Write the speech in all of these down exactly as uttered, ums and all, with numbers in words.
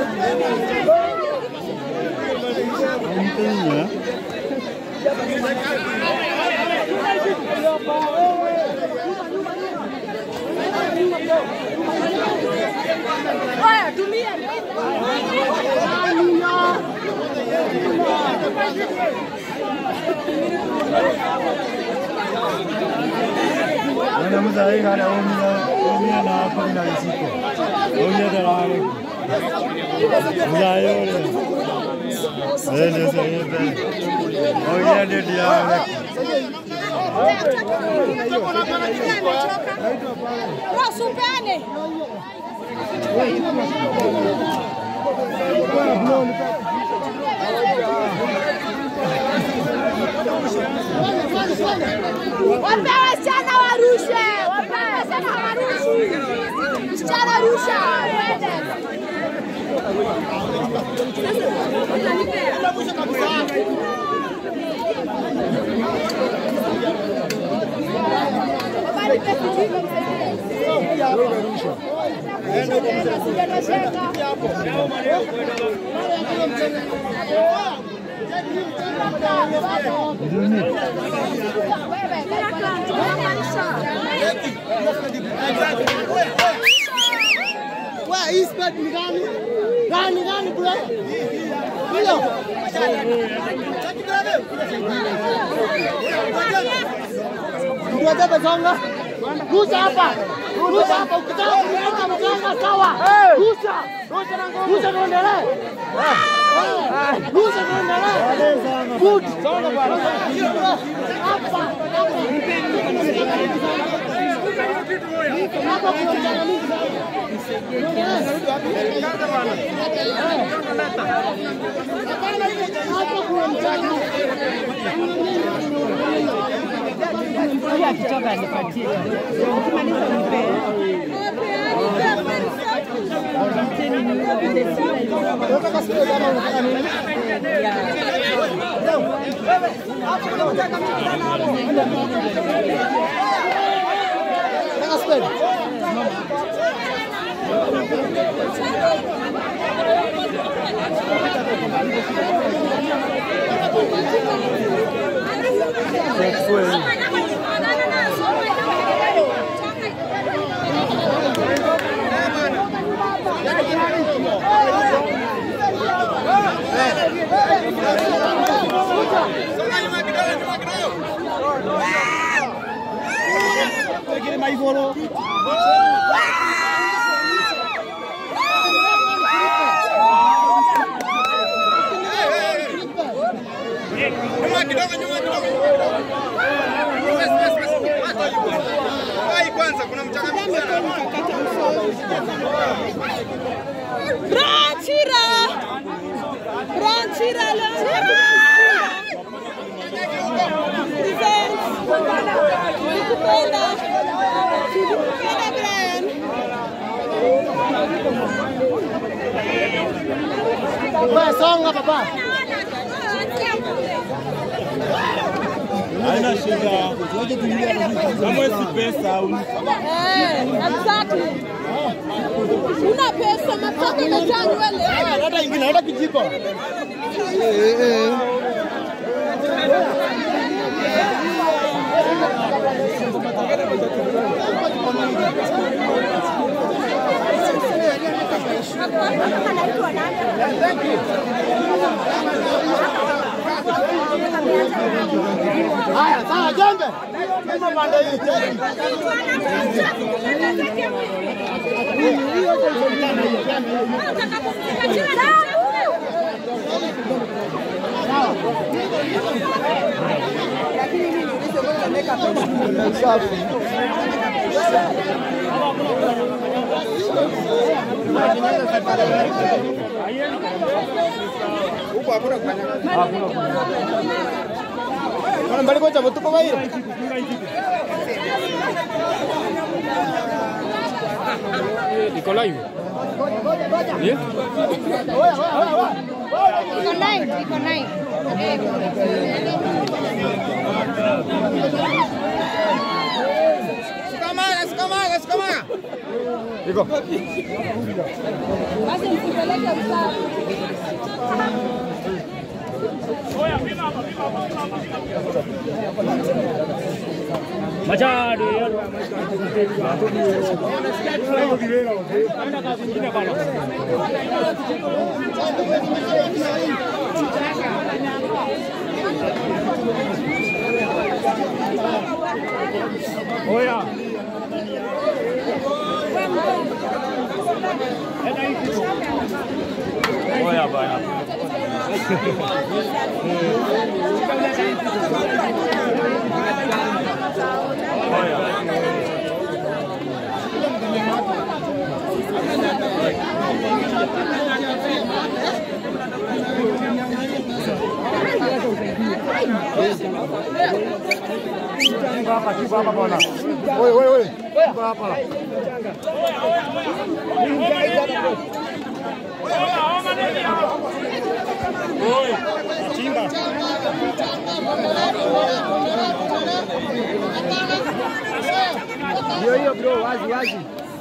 Vamos a ir a la Omnia na página de Zico. Omnia de la Omnia. Ele se ele. Omnia de dia. Prosupene. Wapewe wasichana warushe, wapewe wasichana warushe. Msichana rusha, wende. Wah, ispat ni gani? Gani gani bro? Bilo. Dua dapat songa. Rusa apa? Rusa apa? Kita kita mjanga sawa. Rusa. Rusa ngondele. Rusa ngondele. Good. Songa bwana. Apa? Hapa kuna mjanga mingi sana. Hapa kuna mjanga. Huyu akichoka anipatie. Ukimaliza nipe. Mais volou. Nyuma kidogo, nyuma kidogo. Ai kwanza kuna mchanganyiko sana. Branchira. Branchira la. Nikupenda. Nikupenda Brian. Wewe songa baba. Haina shida. Tuaje tuingie kama si pesa au. Eh, exactly. Una pesa mataka na changu wale. Hata ingine hata kijiko. Eh eh. Thank you. Haya, sawa jembe. Kama pande hii. Hiyo tulikutana hiyo. Sawa. Lakini mimi nilisema naweka pesa safi. Huko hakuna kufanya kazi. Hakuna. Kuna mbali kwa mtu kwa hiyo. Nikolai. Iko nine, iko nine. Sikamanga, sikamanga, sikamanga. Iko. Basi msipeleke msafara. Machado. Oya. Oya bana. Hapa kipa hapa bwana. Oi oi oi. Kipa hapa. Oi. Chimba. Hiyo hiyo bro, wazi wazi.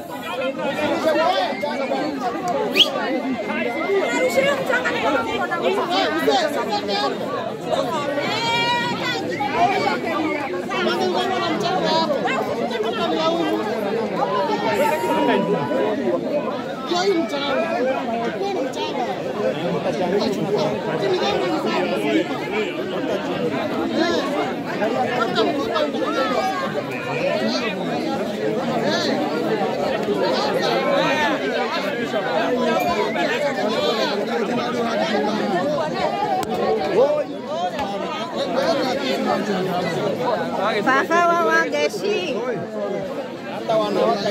Paka wa wageshi. Hata wanawake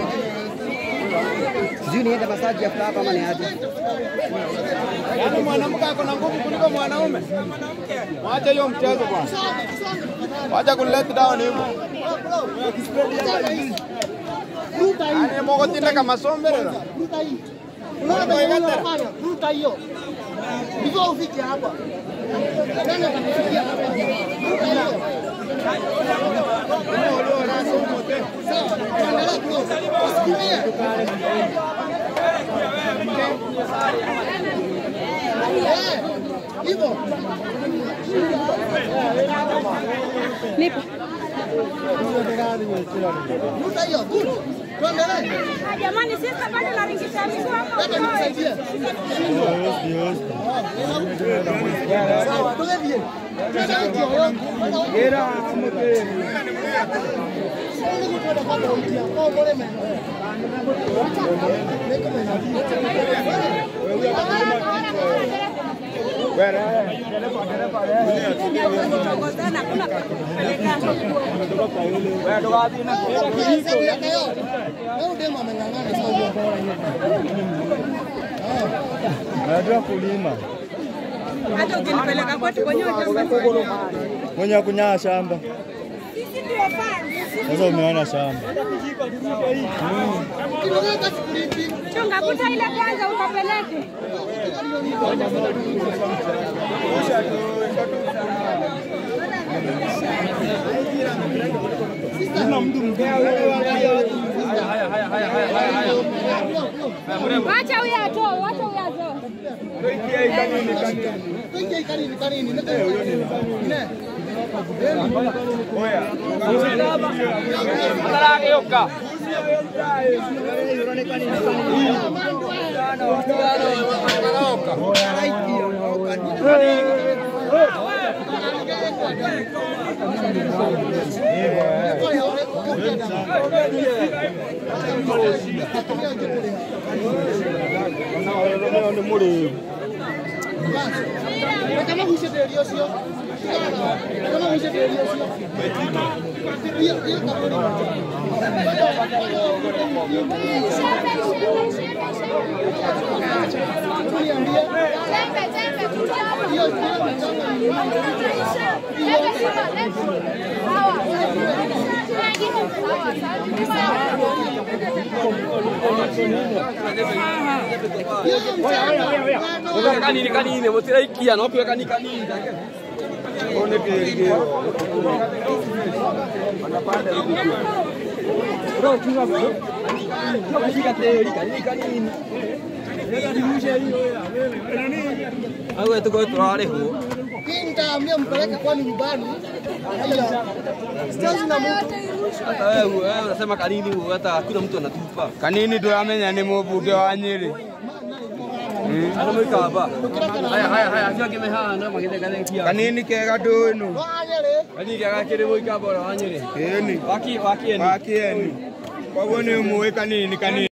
sijui niende masaji ya hapa ama ni aje. Yaani mwanamke ako na nguvu kuliko mwanaume. Waacha hiyo mchezo bwana. Waacha kuleta down hivyo. Ani mogo tinda kama sombera. Ruta hii. Unaona hiyo? Ruta hiyo. Ndivyo ufike hapa. Nani atakufikia hapa? Ruta hiyo. Nipo. Jamani sisi bado naringisha miguu hapa. Hata nisaidie. Sawa, tulie. Era amote. Najua kulima. Hata ukinipeleka kwetu kwenye shamba. Mwenye kunyaa shamba. Sisi ndio fans. Sasa umeona shamba. Chunga kuta ile kwanza ukapeleke. Kuna mtu mbaya. Haya haya haya haya haya. Acha huyo atoe, acha huyo atoe. Oya. Yoka. Kama husedelio sio? Kama husedelio sio? Hiyo hiyo kaburi. Oya kanini kanini mutira ikia no pia kanini kanini one kirige bro tunga bro Shika teo kanini kanini. Hapo tuko turare huo. Hii nitaambia mpeleke kwani nyumbani. Haya. Sasa na mtu. Hata wewe wewe unasema kanini huo hata hakuna mtu anatupa. Kanini tuamenya ni mbunge wa Nyeri. Ana mwika hapa. Haya haya haya acha kimeha na magende gale kia. Kanini kega dono. Kanini kega kire mwika hapa wa Nyeri. Eni. Waki waki eni. Waki eni. Kwa wone muwe kanini kanini.